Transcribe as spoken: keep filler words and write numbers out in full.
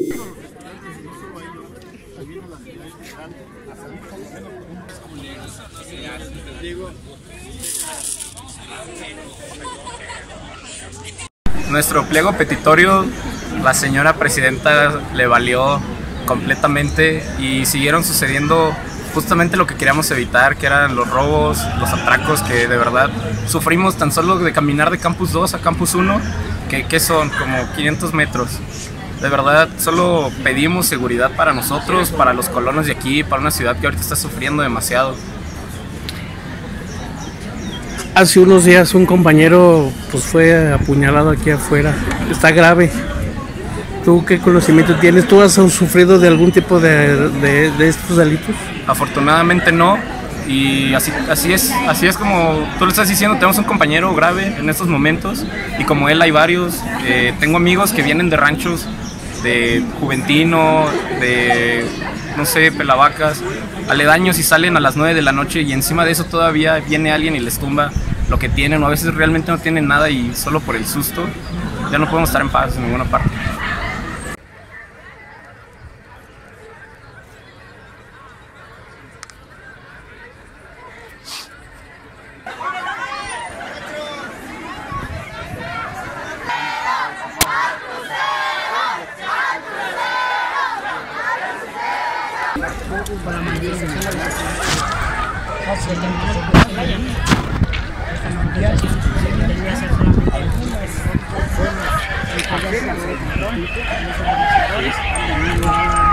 Nuestro pliego petitorio, la señora presidenta le valió completamente y siguieron sucediendo justamente lo que queríamos evitar, que eran los robos, los atracos, que de verdad sufrimos tan solo de caminar de Campus dos a Campus uno, que, que son como quinientos metros. De verdad, solo pedimos seguridad para nosotros, para los colonos de aquí, para una ciudad que ahorita está sufriendo demasiado. Hace unos días un compañero pues fue apuñalado aquí afuera, está grave. ¿Tú qué conocimiento tienes? ¿Tú has sufrido de algún tipo de, de, de estos delitos? Afortunadamente no, y así, así, es, así es como tú lo estás diciendo, tenemos un compañero grave en estos momentos, y como él hay varios. Eh, tengo amigos que vienen de ranchos, de Juventino, de, no sé, Pelavacas, aledaños, y salen a las nueve de la noche, y encima de eso todavía viene alguien y les tumba lo que tienen, o a veces realmente no tienen nada y solo por el susto ya no podemos estar en paz en ninguna parte. Para